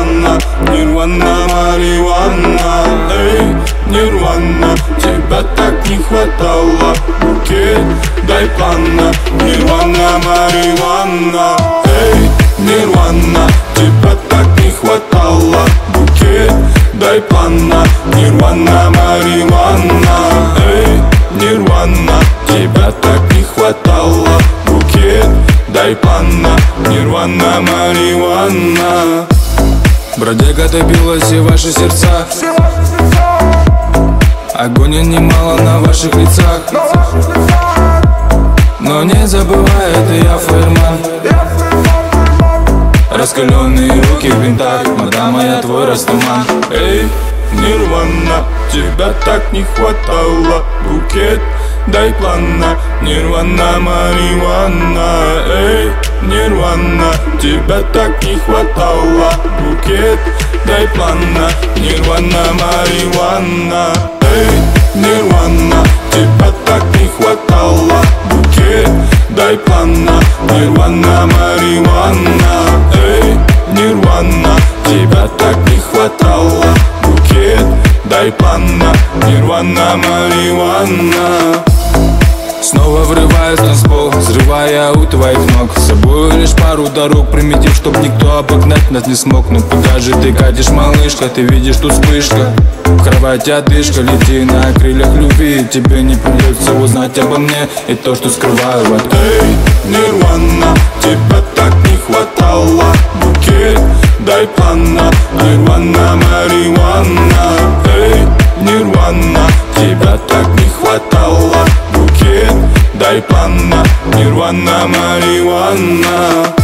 панна, нирвана, марихуана. Эй, нирвана, тебя так не хватало. Букет, дай панна, нирвана, марихуана. Эй, нирвана, тебя так не хватало. Букет, дай панна, нирвана, марихуана. Эй, нирвана, тебя так не хватало. Букет, дай панна, нирвана, марихуана. Бродяга, топилась и ваши сердца. Огонь немало на ваших лицах. Но не забывай, это я фаерман. Раскаленные руки в винтах, мадам моя, твой растаман. Эй, нирвана, тебя так не хватало. Букет, дай панна, нирвана, марихуана. Эй, нирвана, тебя так не хватало. Букет, дай панна, нирвана, марихуана. Эй, нирвана, тебя так не хватало. Букет, дай панна, нирвана, марихуана. Эй, нирвана, тебя так не хватало. Букет, дай панна, нирвана, марихуана. Снова врываюсь в танцпол, взрывая у твоих ног. С собой лишь пару дорог, примитив, чтоб никто обогнать нас не смог. Ну куда же ты катишь, малышка, ты видишь тут вспышка. В кровати одышка, лети на крыльях любви. Тебе не придется узнать обо мне и то, что скрываю в этом. Эй, нирвана, тебя так не хватало. Букет, дай панна, нирвана, марихуана. Эй, нирвана, тебя так не хватало. Букет, дай панна, нирвана, марихуана.